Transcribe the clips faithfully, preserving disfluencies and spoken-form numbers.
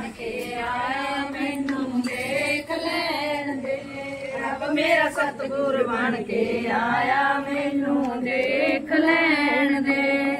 बन के आया मैनू देख लैण दे। रब मेरा सतगुर बन के आया मैनू देख लैण दे।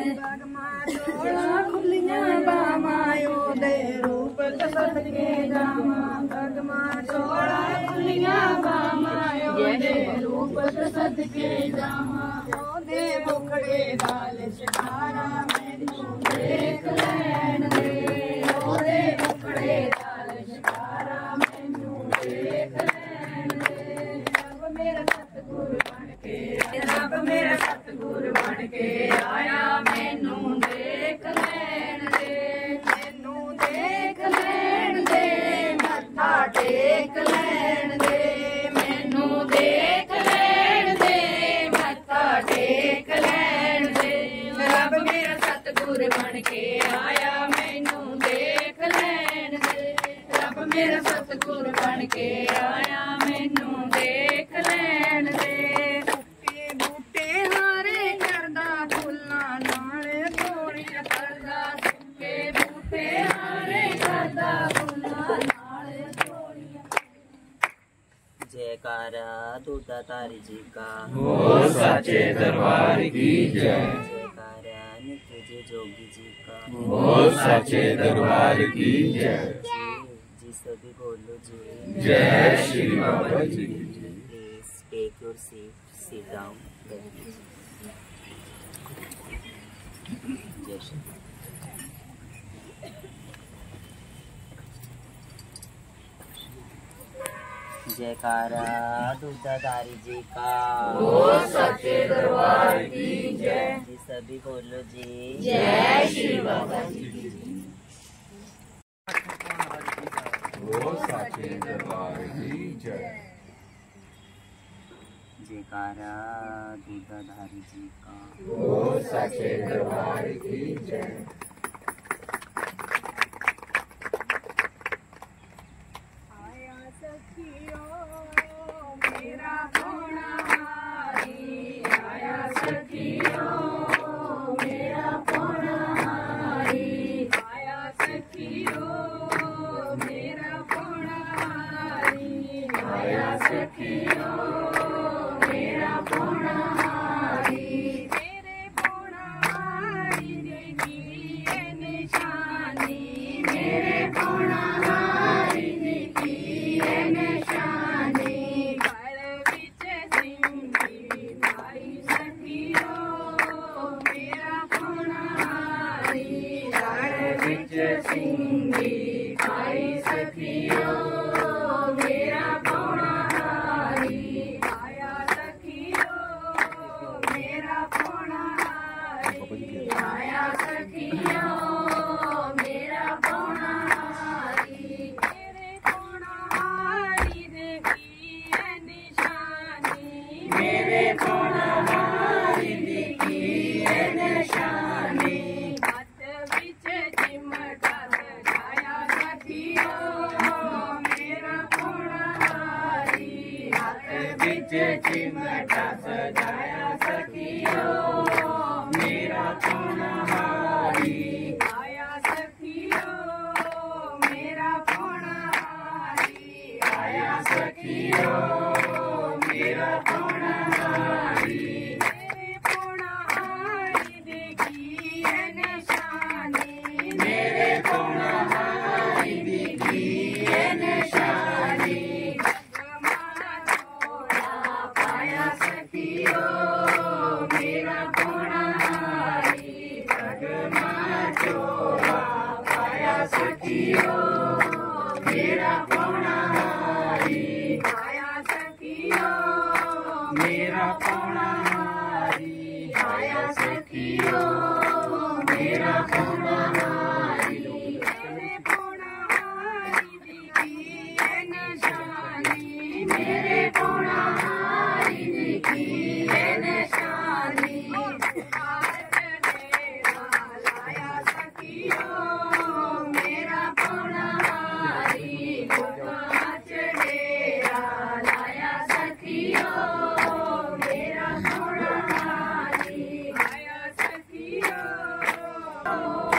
खुलियां बावां ओदे रूप सदके जावां। पगमा चोला खुलियां बावां ओदे रूप सदके जावां। ओदे मुखड़े दा लिशकारा मैनू देख लैण दे। ओदे मुखड़े दा लिशकारा मैनू देख लैण दे। रब मेरा सतगुर बन के रब मेरा सतगुर बन के आया मैनू देख लैण दे। मैनू देख लैण दे मत्था टेक लैण दे। मैनू देख लैण दे मत्था टेक लैण दे। रब मेरा सतगुर बन के आया मैनू देख लैण दे। रब मेरा सतगुर बन के आया मैनू देख लैण दे। बूटे हारे करदा फुल्लां नाल तोड़ियां करदा। सुक्के बूटे हारे करदा फुल्लां नाल तोड़ियां। जयकारा दूधाधारी जी का हो सच्चे दरबार की जय। जयकारा नित्य जी जोगी जी का हो सच्चे दरबार की जय। जी जी सभी बोलो जी जय Shri Baba ji. Please take your seat sit down. जय श्री जयकारा दूधाधारी जी का हो सच्चे दरबार की जय। जी सभी बोलो जी जय श्री बाबा जी। हो सच्चे दरबार की जय। जयकारा दूधाधारी जी का हो सच्चे दरबार की जय। आया सखियों मेरा पौना हारी। आया सखियों मेरा पौना हारी। आया सखियों मेरा पौना हारी। आया सखियों मेरा पौना हारी। मेरे पौना हारी देखी है निशानी। मेरे पौना हारी देखी है निशानी। गल विच सिंगी पाई सखियों मेरा पौना हारी। गल विच सिंगी पाई सखियों मेरा पौना हारी। आया सखियों मेरा पौना हारी। आया सखियों मेरा पौना हारी। मेरे पौना हारी देखी है निशानी। मेरे पौना हारी देखी है निशानी। हाथ विच चिमटा सजाया सखियों मेरा पौना हारी। हाथ विच चिमटा सजाया सखियों मेरा पौना हारी। आया सखियों मेरा पौना हारी। आया सखियों मेरा पौना हारी। मेरे पौना हारी देखी है निशानी। मेरे पौना हारी देखी है निशानी। पगमा चोला पाया सखियों मेरा पौना हारी। पगमा चोला पाया सखियों मेरा पौना हारी। आया सखियों मेरा पौना हारी। आया सखियों मेरा पौना हारी। मेरे पौना हारी देखी है निशानी। मेरे पौना हारी देखी है निशानी। हाथ डेरा लाया सखियों मेरा पौना हारी। हाथ डेरा लाया सखियों मेरा पौना हारी। आया सखियों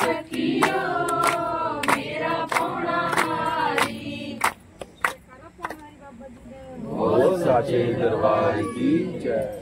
रखियो मेरा पौना हारी। बोल साचे दरबार की जय।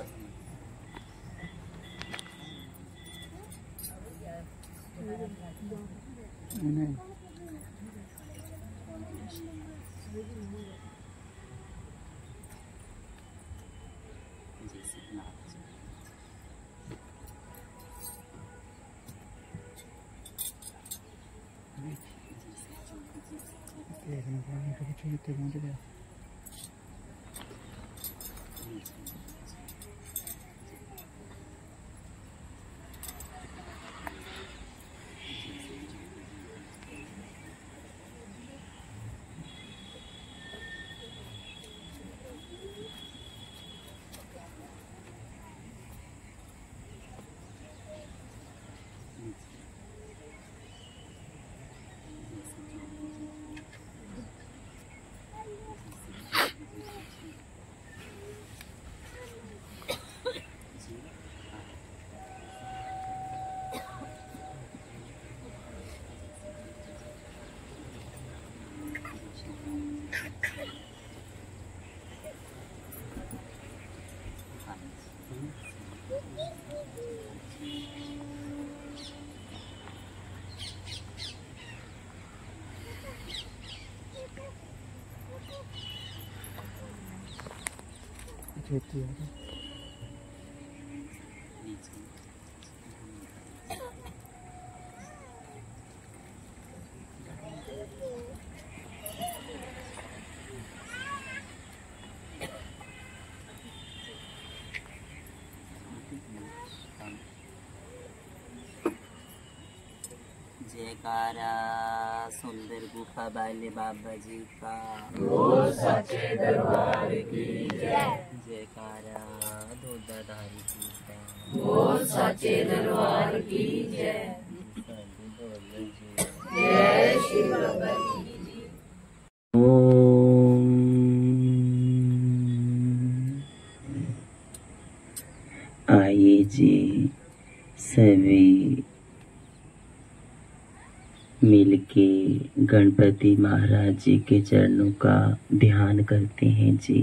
जयकारा सुंदर गुफा वाले बाबा जी का। बोल साचे दरबार की जय। जयकारा दूधाधारी जी का। बोल साचे दरबार की जय। बोलो जी। जय श्री बाबा जी। ओम आइए जी सभी मिलके गणपति महाराज जी के चरणों का ध्यान करते हैं जी।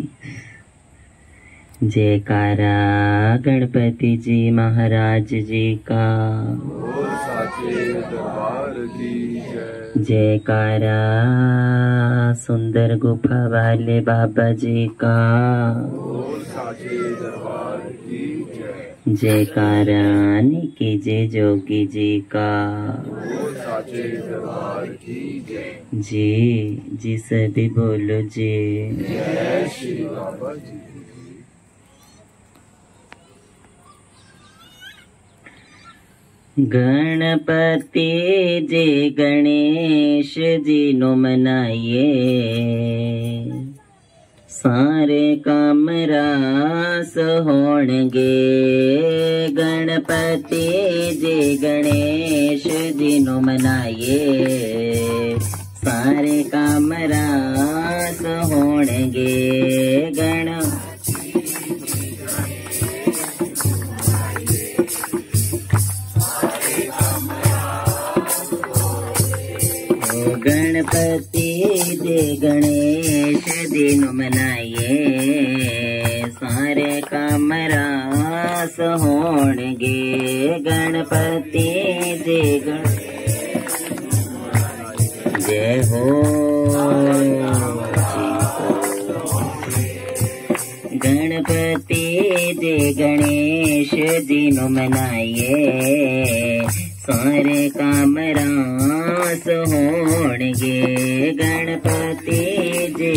जयकारा गणपति जी महाराज जी का। बोल साचे दरबार की जय। जयकारा सुंदर गुफा वाले बाबा जी का। बोल साचे दरबार की जय। जयकारा निकी जी जोगी जी का। बोल साचे दरबार की जय। जी जी सभी बोलो जी। जय श्री बाबा जी। गणपति जी गणेश जी नु मनाइए सारे काम रास होणगे। गणपति जी गणेश जी नु मनाइए सारे काम रास होणगे। गण गणपति जी गणेश दिन मनाइए सारे काम रास होणगे। गणपति जी गण जय हो गणपति जी गणेश दिन मनाइए सारे काम रास होणगे। गणपति जी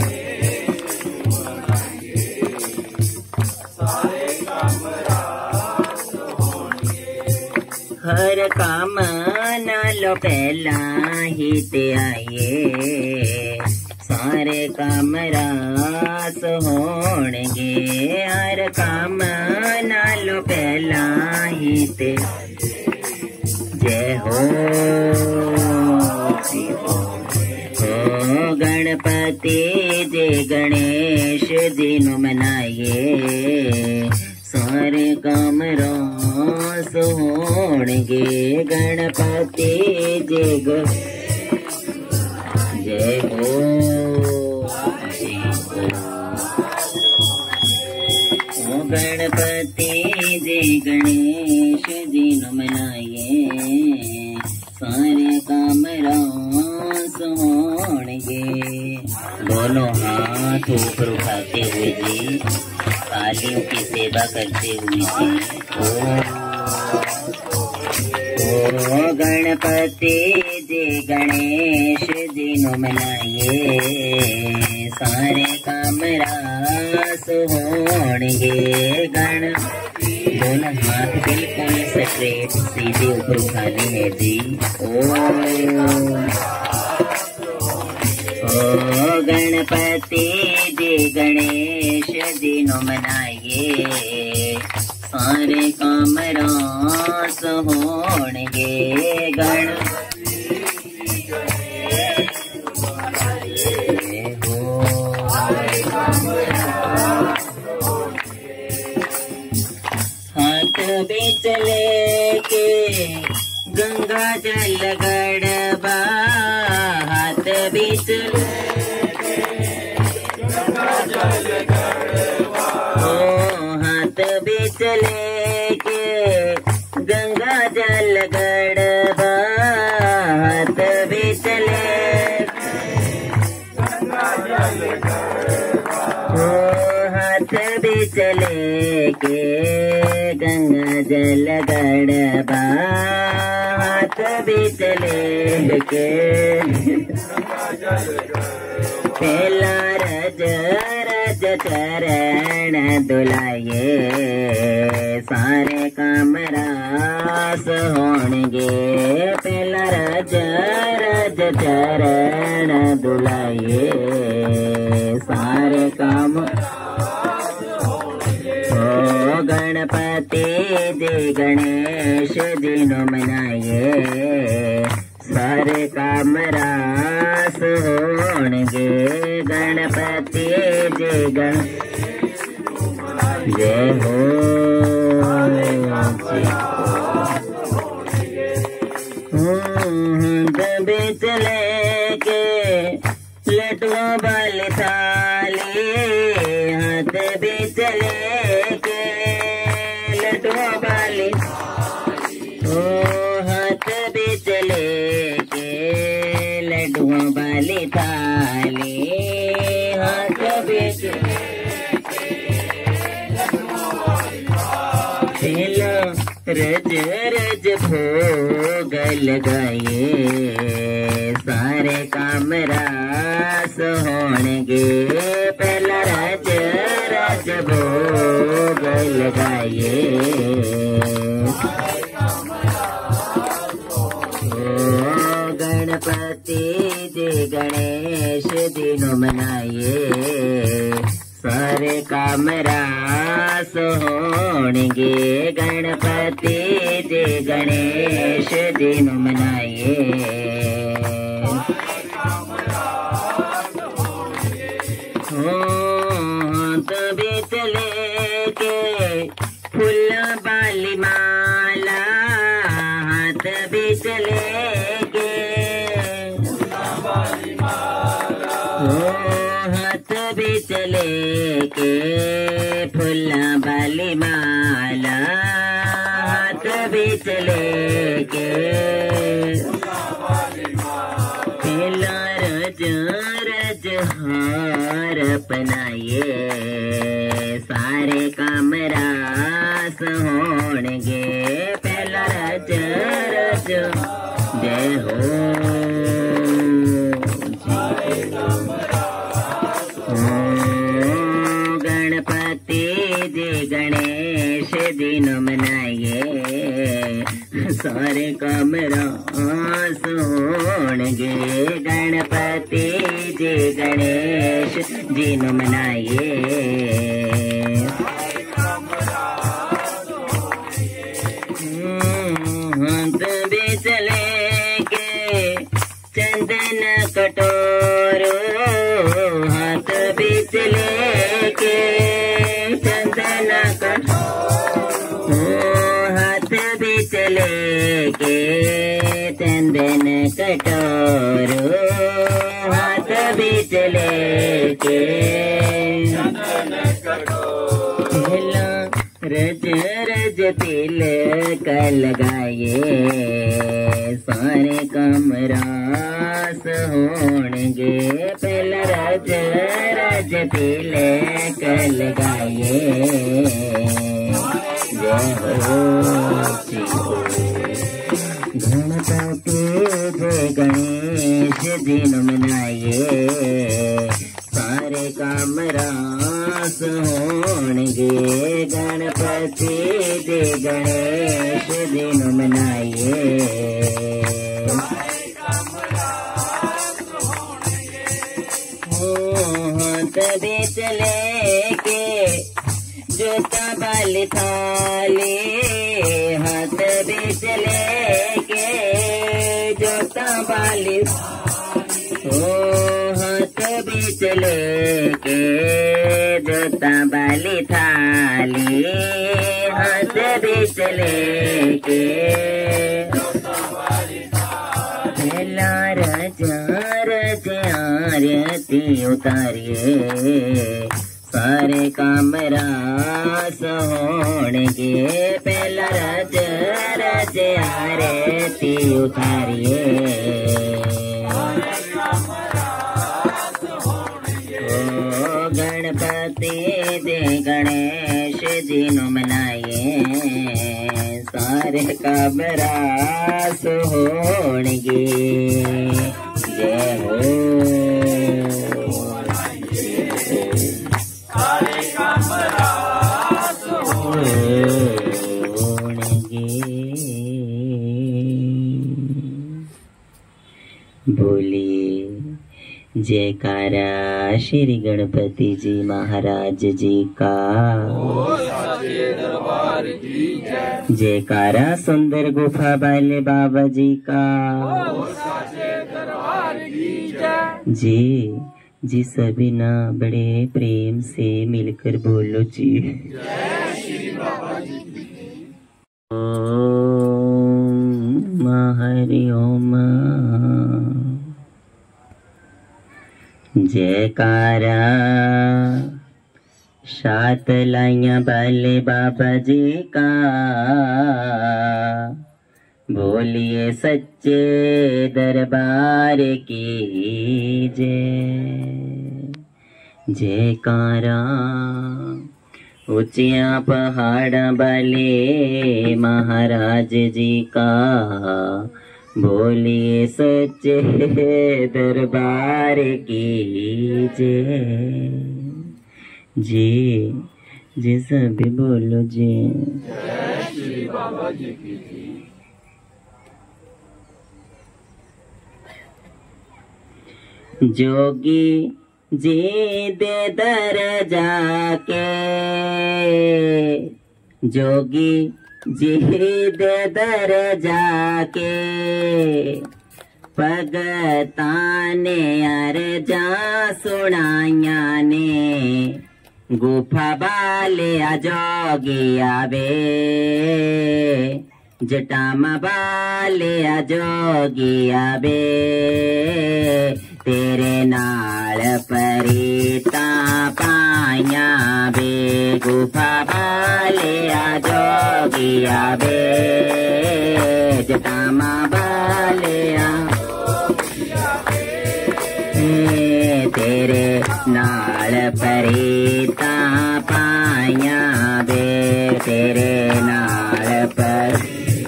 हर काम नालो पहला ही ते आइए सारे काम रास होणगे। हर काम नालो पहला ही ते जय हो हो गणपति जी गणेश जी नु मनाइए सारे काम रास होणगे। गणपति जय ग जय हो ओ गणपति जय गणेश दिन मनाइए सारे काम रास होंगे। दोनों हाथ ऊपर उठाते हुए जी कालियों की सेवा करते हुए जी ओ गणपति जय गणेश दिन मनाइए सारे काम रास होंगे। गण दोनों हाथ बिल्कुल स्ट्रेट सीधे ऊपर उठाने हैं जी ओ ओ गणपति जय गणेश दिन मनाइए सारे काम रास होंगे। गण हाथ बीच लेके गंगा जल गड़बा हाथ बीच ओ हाथ बीच लेके गंगा जल गड़बा हाथ बीच ले ओ हाथ बीच लेके गंगा जल गड़बा हाथ बीच लेके पहला रज रज चरण दुलाइए सारे काम रास होंगे। पहला रज रज चरण दुलाइए सारे काम ओ गणपति जय गणेश दिन मनाइए सारे काम रास होंगे। गणपति जय गण जय हो दबे चले के लटुआ बाल थाली हाथ भी चले के लटुआ बाली ओ हाथ भी चले के लड्डुआ वाली थाली हाथ भी चले रज रज भोग लगाइए सारे काम रास होंगे। पहला रज रज भोग लगाइए गणपति जय गणेश दिन मनाइए सारे काम रास होंगे। गणपति जय गणेश दिन मनाइए तभी चले के फूल बाली माला हाथ भी चले के ओ हाथ भी चले के फूल बाली माला हाथ भी चले के रज रज हार अपनाइए सारे काम रास होंगे। पहला रज रज जय हो गणपति जय गणेश दिन मनाइए सारे काम रास होंगे। गणपति जय गणेश दिन मनाइए हाथ भी चले के चंदन कटोरो हाथ भी चले के चंदन कटोरो हाथ भी चले के चंदन कटोरो हाथ बीच लेके पहला रज रज तिलक लगाए सारे कमरास होणगे पहला रज रज तिलक लगाए जय हो गणपति जय गणेश दिन मनाइए सारे काम रास होणगे गणपति जय गणेश दिन मनाइए हाथ बीच लेके जोता बाल थाले हाथ बीच लेके जोता बाल ओ हाथ बीच लेके जोता बाल थाली हाथ बीच लेके पहला राजा रज आरती उतारिए सारे काम रास होणगे पहला रज रज आरती उतारिए ओ गणपति दे गणेश जी नु मनाइए सारे काम रास होणगे जय हो बोलिए जयकारा श्री गणपति जी महाराज जी का जयकारा सुंदर गुफा वाले बाबा जी का जी जी सभी ना बड़े प्रेम से मिलकर बोलो जी ओम हरि ओम जयकारा सात लाइया वाले बाबा जी का बोलिए सच्चे दरबार की जय जयकारा ऊंचिया पहाड़ वाले महाराज जी का बोलिए सच्चे दरबार की जय जी जी सभी बोलो जी जय श्री बाबा जी की जोगी जी दे दर जाके जोगी जी दे दर जाके भगताने अर्जा सुनाइया ने गुफा बाले जोगी आवे जटामा बाले जोगी आवे तेरे नाल परीता पाइया बे गुफा बाले जोगी आवे जटामा बाले तेरे नाल परीता पाइया बे तेरे नाल पर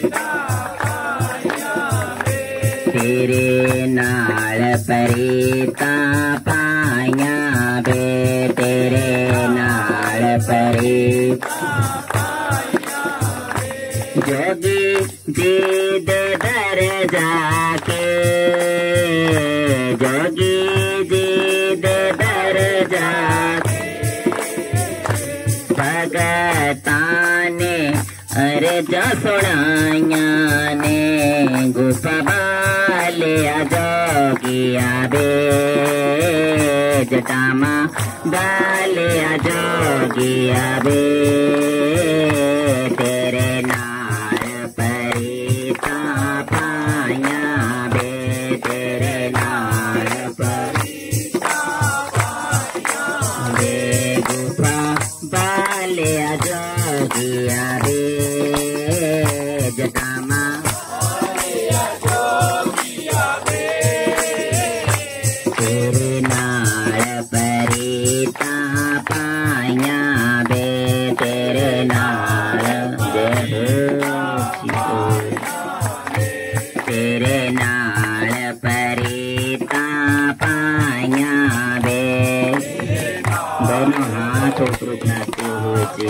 तेरे नाल परीता पाइया बे तेरे नाल परी जोगी जी दे दर जाके जोगी जी दे दर जाके भगताने अर्जा सुनाइया ने गुफा बाले जोगी आवे जटामा बाले जोगी आवे तेरे नाल परीता जी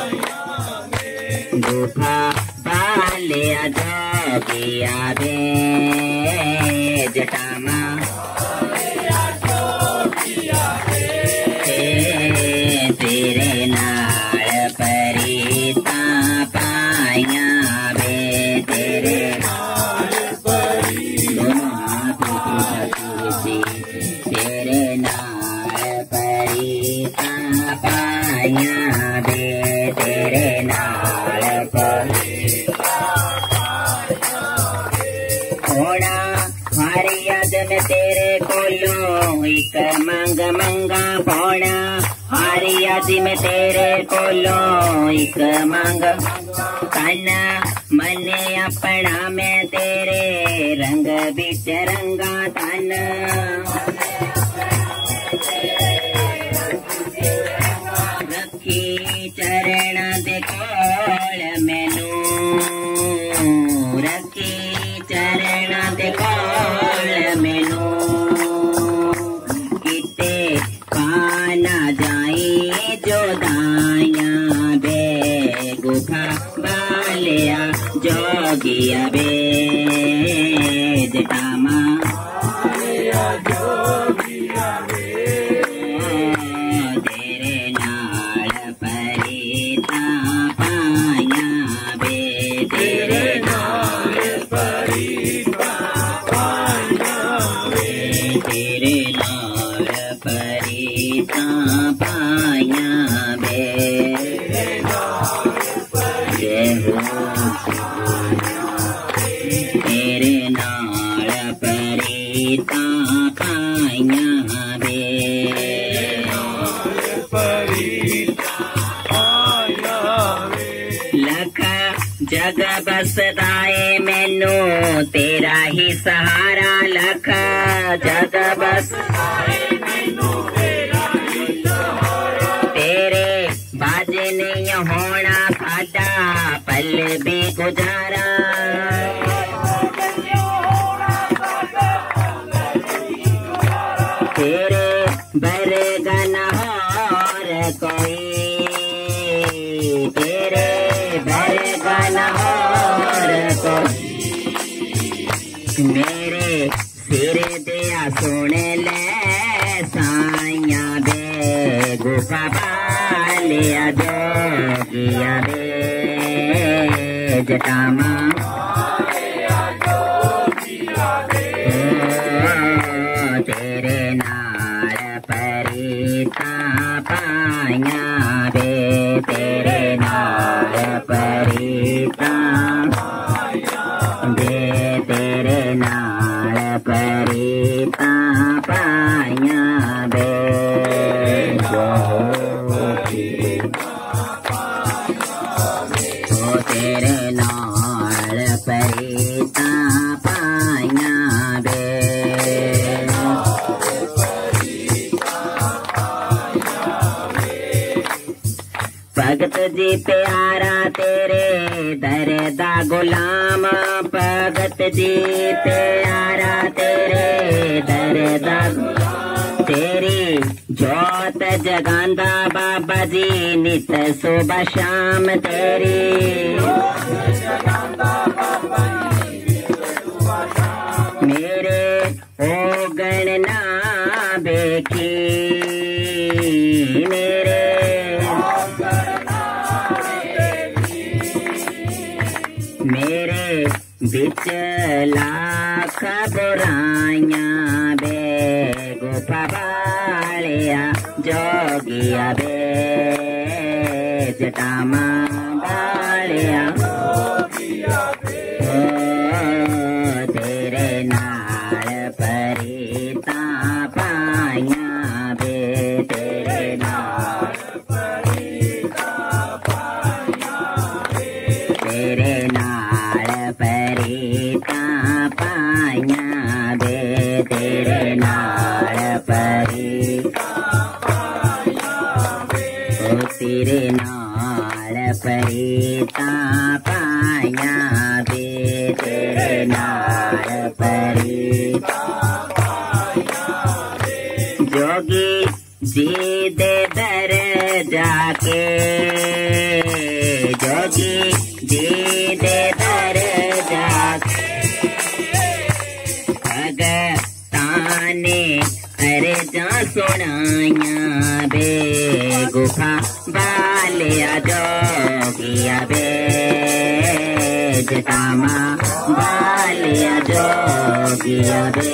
गुफा बालिया जोगिया बे जटामा तेरे नाल परीता पाइया बे तेरे नाल तेरे नाल परीता पाइया बे तेरे नाल होना हमारी याद में तेरे कोलो एक मंग मंगा पौना हमारी याद में तेरे कोलो एक मंग काना मने अपना में तेरे रंग बिच रंगा ताना रखी चरण दे कोल मैनू रखी चरण दे कोल मैनू किते पाना जाई जो दाया बे गुफा बालिया जोगिया बे जटामा जोगिया बे तेरे नाल परीता पाया बे तेरे नाल परीता पाया बे तेरे नाल परीता पाया बे जय हो तेरे नाल परीता पाया बे लखा जग बसदाए मैनू तेरा ही सहारा लखा जग बसदाए मैनू तेरा ही सहारा तेरे बाज नहीं होना साडा पल भी गुजारा तेरे बरगन और कोई तेरे बरगन और कोई मेरे सिर दिया सुन ले साइया बे गुफा बालिया जोगिया बे जटामा तेरे नाल परीता पाया बे तेरे नाल परीता बे तेरे नाल परीता पाया बे ओ तेरे नाल परीता पाया बे भगत जी प्यारा तेरे दर दा गुलाम भगत जी प्यारा तेरे दर दा तेरी जोत जगांदा बाबा जी नित सुबह शाम तेरी मेरे ओ गणना बेखी मेरे मेरे बिच लाख बुराइयां बे गुफा बालिया जोगिया बे जटामा बालिया ओ तेरे नाल परीता पाया बे तेरे नाल परीता पाया बे तेरे नाल परीता पाया बे तेरे नाल परीता पाया बे ओ तेरे नाल परीता पाया बे तेरे नाल परीता पाया बे जोगी जी दे दर जाके भगताने अरे जा सुनाया बे गुफा बालिया जोगिया बे जटामा बालिया जोगिया बे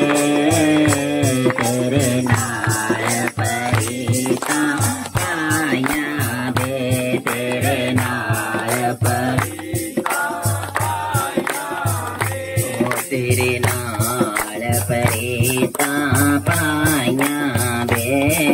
तेरे नाल परीता पाया बे तेरे नाल परीता पाया बे तेरे नाल परीता पाया बे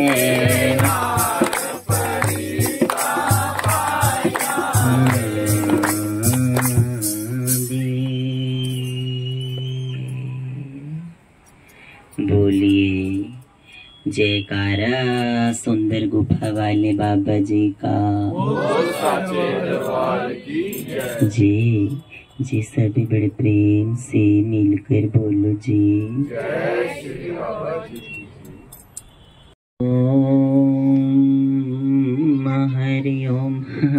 बोलिए जयकारा सुंदर गुफा वाले बाबा जी का। साचे दरबार की जय। जी जी सभी बड़े प्रेम से मिलकर बोलो जी जय श्री बाबा जी की। ओम हरि ओम।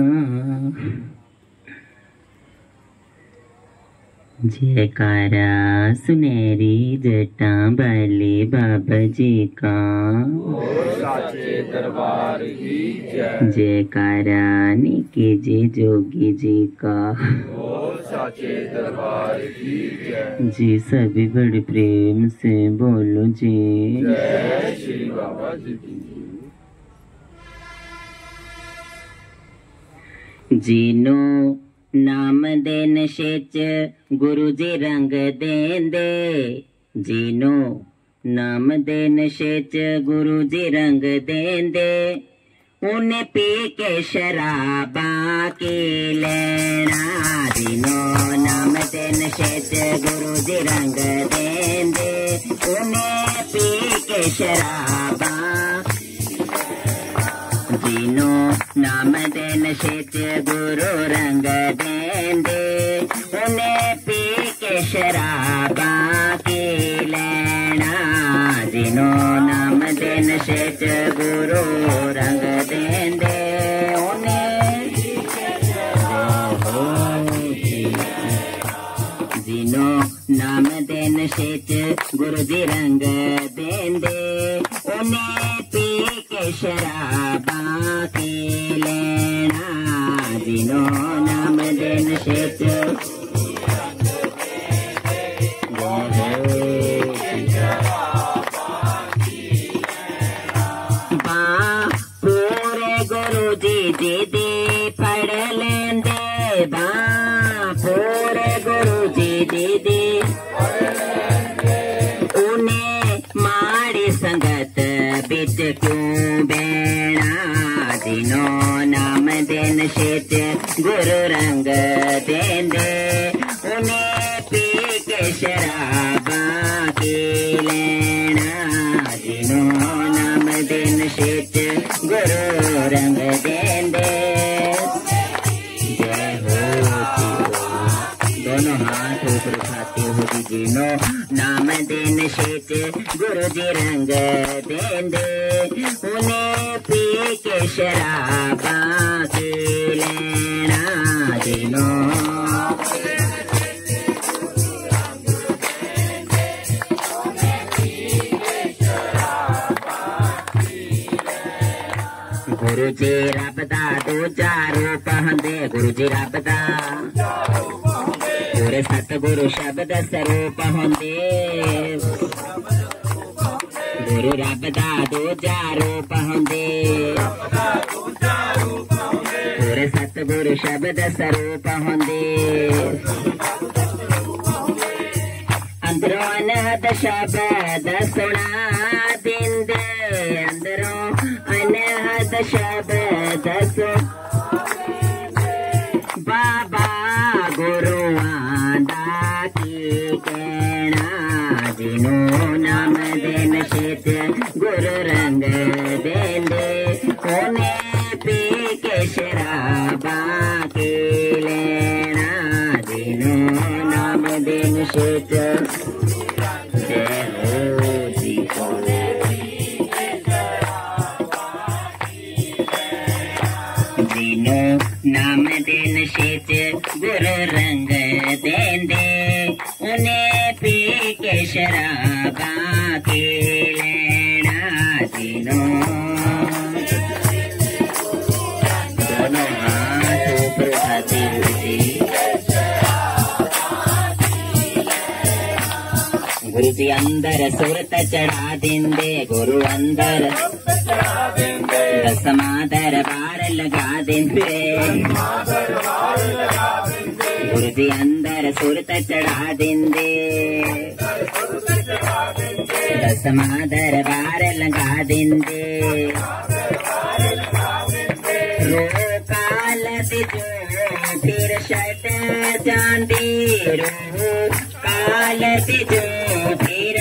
जयकारा सुनहरी जटा वाले बाबा जी का। साचे दरबार की जय। जयकारा निके जी जोगी जी का। साचे दरबार की जय। जी सभी बड़े प्रेम से बोलो जी जय श्री बाबा जी की। जीनो नाम दे नशे च गुरु जी रंग देंदे। जीनो नाम दे नशे च गुरु जी रंग देंदे। उन्हें पी के शराबा की लेना। जीनो नाम दे नशे च गुरु जी रंग देंदे। उन्हें पी के शराबा जीनो नाम दे नशे च गुरु रंग देंदे। उन्हें पी के शराबा की लेना। जीनो नाम दे नशे च गुरु रंग देंदे। उन्हें जीनो नाम दे नशे च गुरु जी रंग देंदे। उन्हें पी के शराबा की लेना। जीनो नाम दे नशे च पूरे गुरु जी दीदी पढ़ लेंदे। बा पूरे गुरु जी दीदी उन्हें माड़ी संगत बिच क्यों बेना। जिनो नाम दे नशे च गुरु रंग देंदे। उन्हें पी के शराबा की लेना। जिनो नाम दे नशे च गुरु रंग देंदे। जय हो दोनों हाथ ऊपर उठाते हो जी। जिनो नाम दे नशे च गुरु जी रंग देंदे। उन्हें पी के शराबा की लेना। जिनो गुरु जी रब दा दो चार रूप हंदे। गुरु जी रब दा पूरे सतगुरु शब्द स्वरूप होंदे। गुरु रब दा दो चार रूप होंदे। पूरे सतगुरु शब्द स्वरूप होंदे। अंदरों अनहद शब्द सुना दिंदे। अंदरों अनहद शब्द सुन बाबा गुरुआं दा की कहना। जिनो नाम दे नशे च गुरु रंग देंदे। उन्हें पी के शराबा की लेना। जिनो नाम दे नशे च जय हो जी। जिनो नाम दे नशे च गुरु रंग देंदे। उन्हें पी के शराबा के लेना जिनो दोनों हाथ ऊपर उठाते हुए गुरु जी अंदर सुरत चढ़ा देंदे गुरु अंदर दसमा दरबार लगा देंदे गुरु जी अंदर सुरत चढ़ा देंदे दसमा दरबार लगा देंदे रो कालत जो फिर शट जांदी रो कालत जो फिर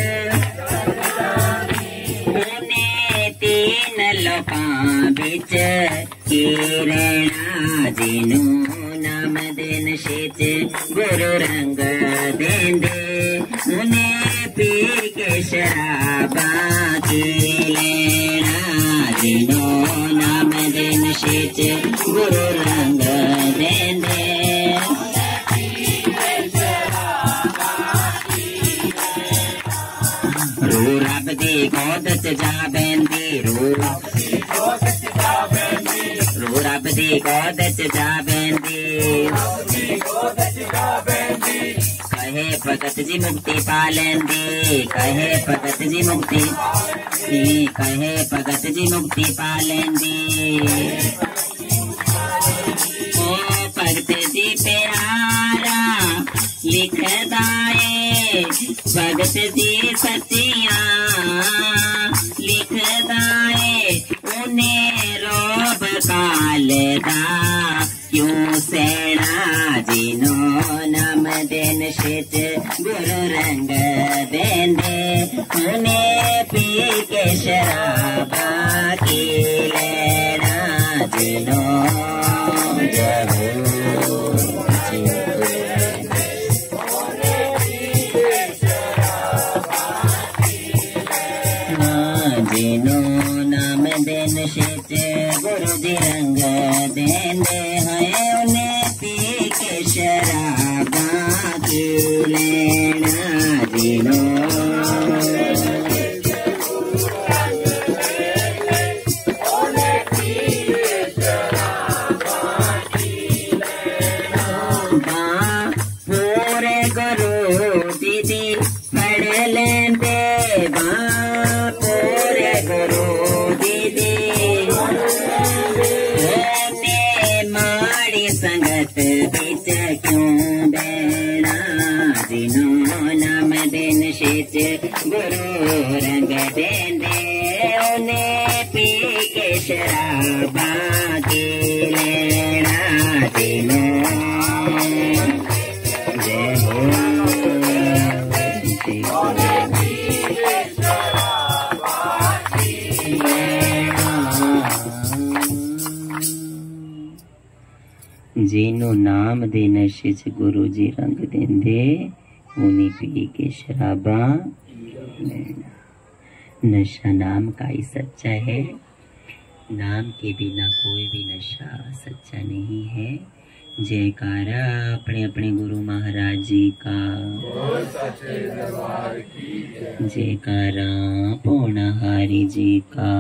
तीन लोकां बिच किरणा जिनू नाम दिन शिच गुरु रंग देंदे उन्हें पी के शराबा की लेना जिनू नाम दिन शिच गुरु रंग देंदे रू रब दी गोद च जा बेंदी रू रू रब दी गोद च जा बेंदी कहे भगत जी मुक्ति पा लेंदी कहे भगत जी मुक्ति कहे भगत जी मुक्ति पा लेंदी ओ भगत जी प्यारा लिखदा है भगत जी सचिया लिखदा है उन्हें रोब काल दा क्यों सेना जिनो नाम दिन शिच गुरु रंग देंदे उन्हें पी के शराबा की लेना जिनो जबू जिनो नाम दिन शिच गुरु जी रंग देंदे हैं उन्हें पी के शराबा की लेना जिनो पूरे गुरु दीदी पढ़ लेंदे पूरे गुरु दीदी माड़ी संगत बिच क्यों बेना जिनो नाम दिन शिच गुरु रंग देंदे उन्हें पी के शराबा की लेना जिनो जय हो जिनो नाम दे नशे च गुरु जी रंग देंदे उन्हीं पी के शराबा नशा नाम का ही सच्चा है नाम के बिना कोई भी नशा सच्चा नहीं है जयकारा अपने अपने गुरु महाराज जी का जयकारा पौनाहारी जी का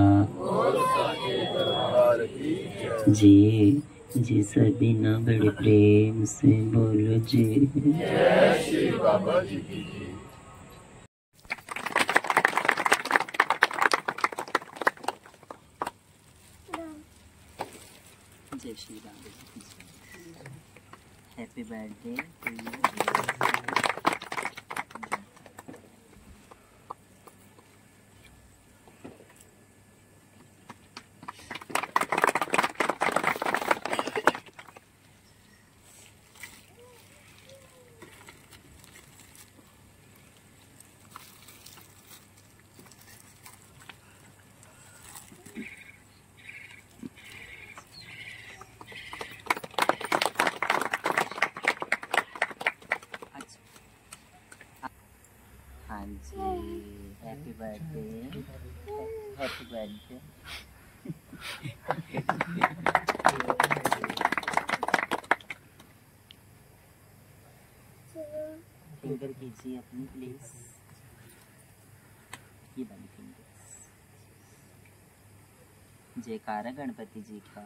जी जी सभी ना बड़े प्रेम से बोलो जी जय श्री बाबा जी की जय श्री बाबा जी की हैप्पी बर्थडे टू यू हाँ जी happy birthday happy birthday finger कीजिए अपनी प्लीज ये वाली फिंगर। जयकारा गणपति जी का।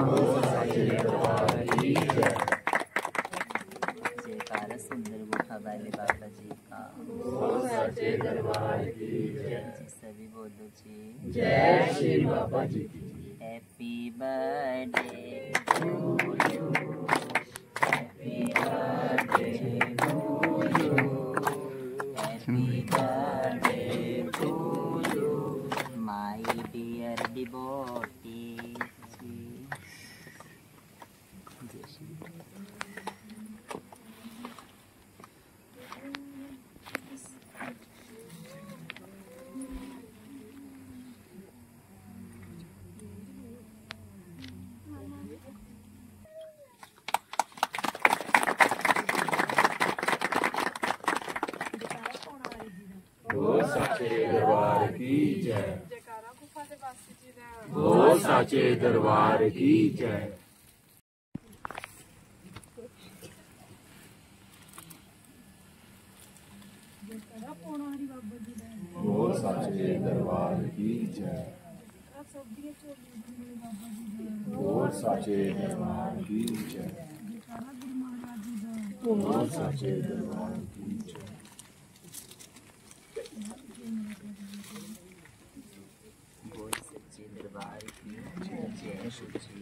जयकारा सुंदर गुफा वाले बाबा जी का। जी सभी बोलो जी। जय श्री बाबा जी की। Happy birthday to you, happy birthday to you, happy birthday to you my dear devotee. जय श्री सच्चे दरबार की जय। बोल सच्चे दरबार की जय। बोल सच्चे दरबार की जय। बोल सच्चे दरबार की जय। बोल सच्चे दरबार की जय। बोल सच्चे दरबार की जय। जय श्री जी।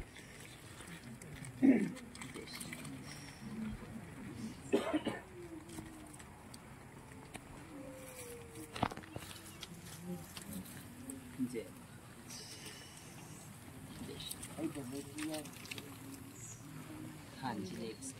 जय हाँ जी नेक्स्ट।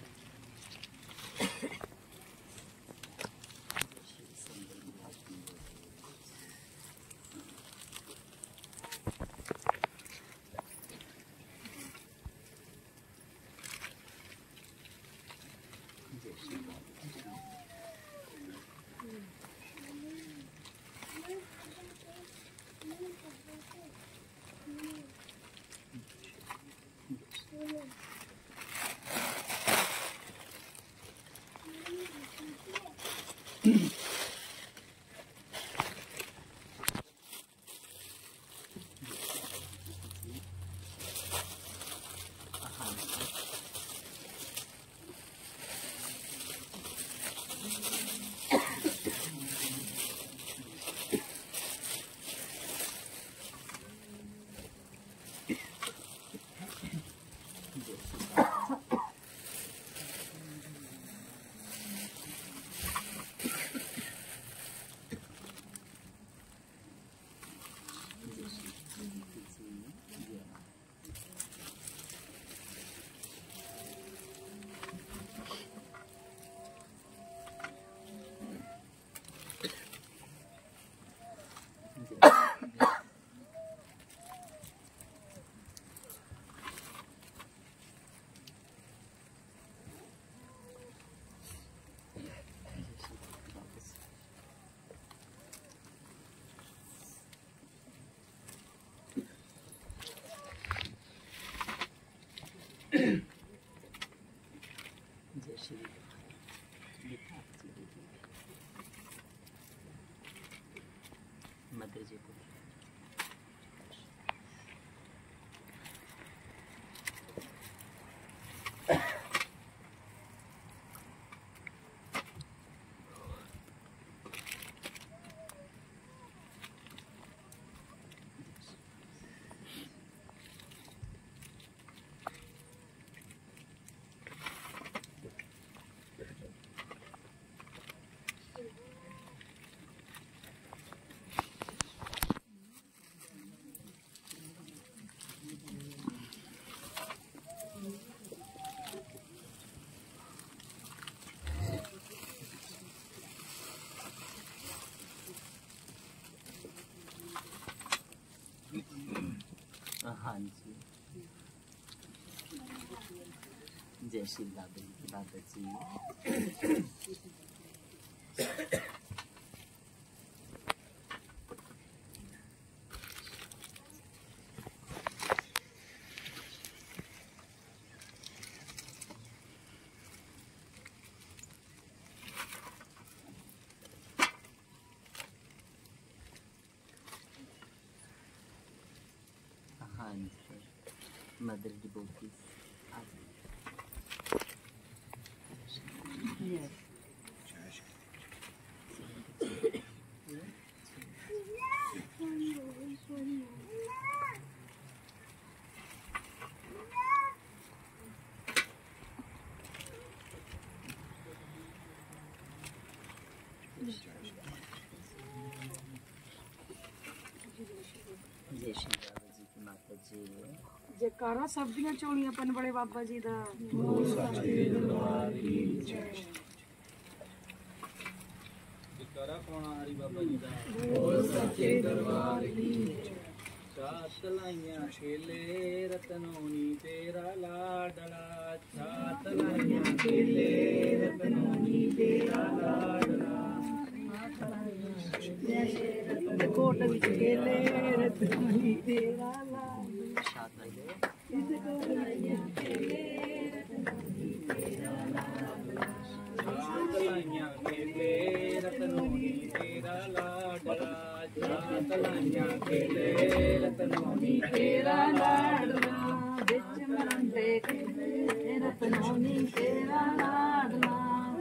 जय श्री मदर जी को। हाँ जी जय श्री बाबा जी बाबा जी। Mother devotees. Yes. जय श्री बाबा जी की माता जी। जयकारा सब्जियां चोलियां पन बड़े बाबा जी दा। जयकारा कौन हरि बाबा जी दा। बोल सच्चे दरबार की। छात लाइयां खेले रतनोनी तेरा लाडला। छात लाइयां खेले रतनोनी तेरा लाडला। कोट विच खेले रतनोनी तेरा लाडला। छात लाइए। इस कोट लाइयां खेले रतनोनी तेरा लाडला। छात लाइयां खेले रतनोनी तेरा लाडला। छात लाइयां खेले रतनोनी तेरा लाडला। बिच मरंदे खेले रतनोनी तेरा लाडला।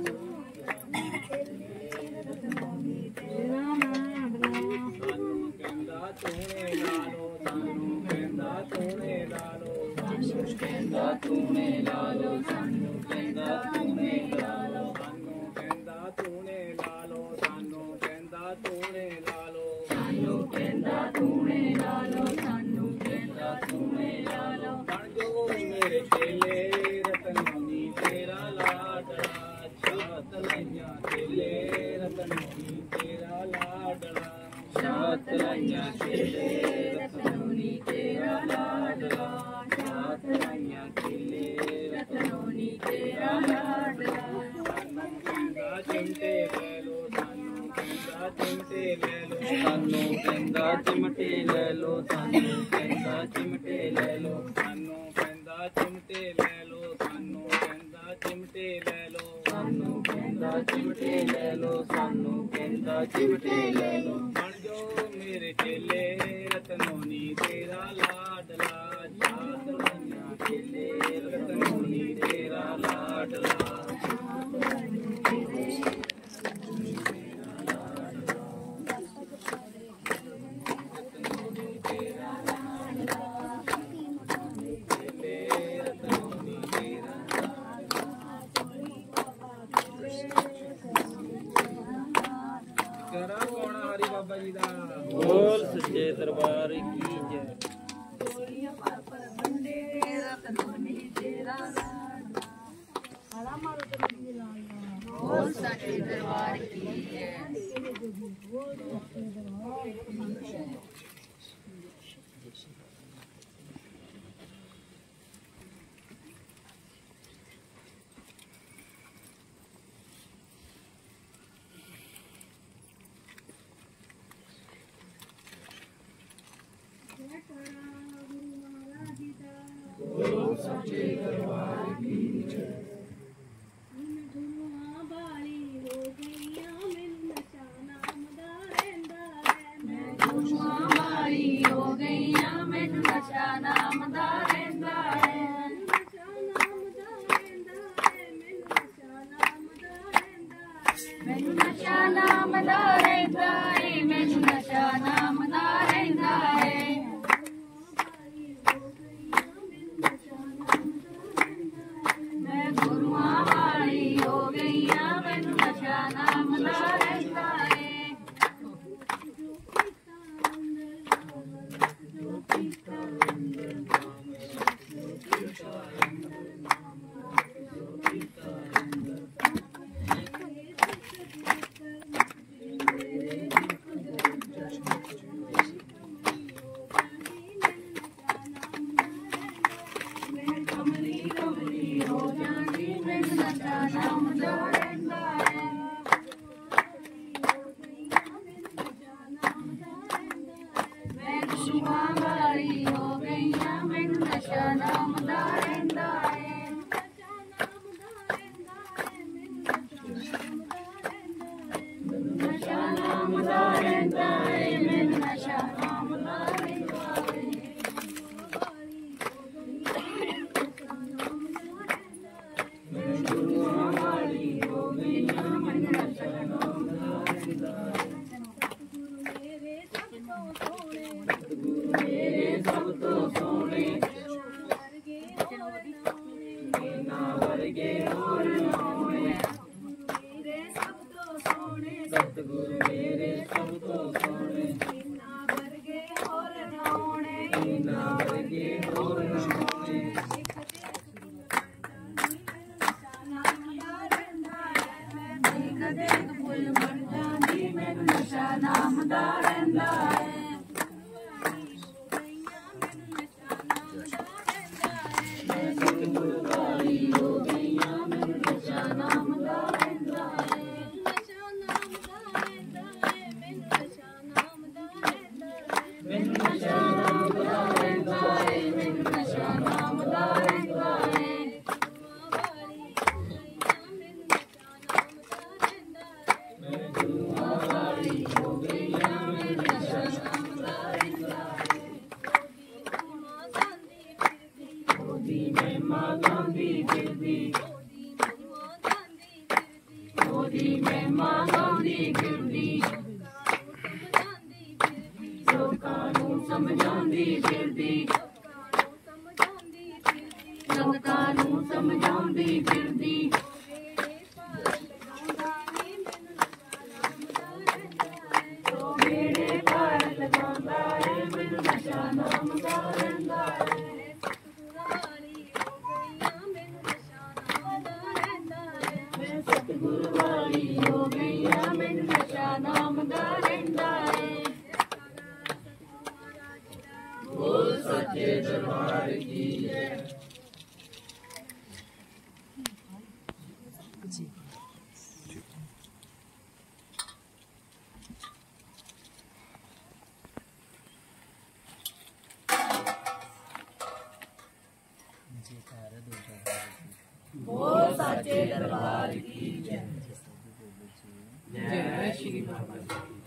तेरा लाडला। सानू कहंदा तूने लालो। सानू कहंदा तूने लालो। सानू कहंदा तूने लालो। सानू कहंदा तूने लालो। सानू कहंदा तूने लालो। सानू कहंदा तूने लालो। सानू कहंदा तूने लालो। सानू कहंदा तूने लालो। बन जो मेरे चेले रतनोनी तेरा लाडला। छात लाइयां खेले रतनोनी तेरा लाडला। छात लाइयां खेले रतनोनी तेरा लाडला। छात लाइयां खेले रतनोनी तेरा लाडला। सानू कहंदा चिमटे ले लो। सानू कहंदा चिमटे ले लो। सानू कहंदा चिमटे ले लो। सानू कहंदा चिमटे ले लो। सानू कहंदा चिमटे ले लो। सानू कहंदा चिमटे ले लो। सानू कहंदा चिमटे ले लो। सानू कहंदा चिमटे ले लो। बन जो मेरे चेले रतनोनी तेरा लाडला। छात लाइयां खेले रतनोनी तेरा लाडला। जयकारा कौन हरि बाबा जी दा। बोल सच्चे दरबार की जय। बोलिया पर पर बंदे रतनोनी तेरा लाडला। हला मारो तो नहीं लाडला। बोल सच्चे दरबार की जय। बोल सच्चे दरबार की जय। बोल सच्चे दरबार की जय। धुआं बाली हो गईया मैनू नशा नाम दा रहिंदा है। मैं धुआं बाली हो गईया मैनू नशा नाम दा रहिंदा है। नशा नाम दा रहिंदा है। मैनू नशा नाम दा रहिंदा है। मैनू नशा नाम दा रहिंदा है। मैनू नशा नाम दा रहिंदा है। मैं गुरुआं वाली हो गईया मैनू नशा नाम दा रहिंदा है। मैं कमली कमली हो जानी मैनू नशा नाम दा रहिंदा है। मैं गुरुआं वाली हो गईया मैनू नशा नाम दा रहिंदा है। नशा नाम दा रहिंदा है। मैनू नशा नाम दा रहिंदा है। सतगुरु मेरे सब तो सोने इन्ना वर्गे होर नाउने इन्ना वर्गे होर नाउने कदे फुल बन जांदी मैनू नशा नाम दा रहिंदा है सतगुरु वाली हो गईयां मैनू नशा नाम दा रहिंदा है मैनू नशा नाम दा रहिंदा है मैनू नशा नाम दा रहिंदा है मैं गुरुआं वाली हो गईयां मैनू नशा नाम दा रहिंदा है ओदी महिमा गांदी फिरदी ओदी महिमा गांदी फिरदी लोकां नूं समझाउंदी फिरदी संगतां नूं समझाउंदी फिरदी बेड़े पार लगांदा है मैनू नशा नाम दा रहिंदा है मैं सतगुरु वाली हो गईयां मैनू नशा नाम दा रहिंदा है बोल सच्चे दरबार की जय बोल सच्चे दरबार की जय जय श्री बाबा जी।